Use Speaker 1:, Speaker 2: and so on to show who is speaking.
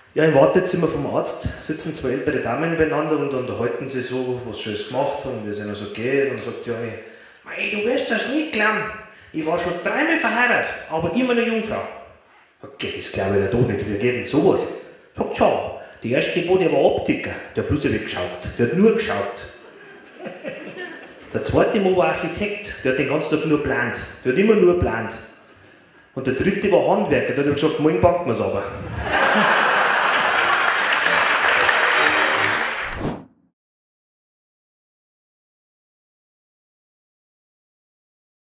Speaker 1: Ja, im Wartezimmer vom Arzt sitzen zwei ältere Damen beieinander und unterhalten sich so, was sie alles gemacht haben, wie es ihnen so geht. Und sagt die eine, mei, du wirst das nicht glauben. Ich war schon 3-mal verheiratet, aber immer eine Jungfrau. Okay, das glaube ich ja doch nicht, wie geht denn sowas? Sagt, schau, die erste Bo, der war Optiker, der hat bloß weggeschaut, der hat nur geschaut. Der zweite Mo war Architekt, der hat den ganzen Tag nur geplant, der hat immer nur geplant. Und der dritte war Handwerker, der hat gesagt, morgen packen wir es aber.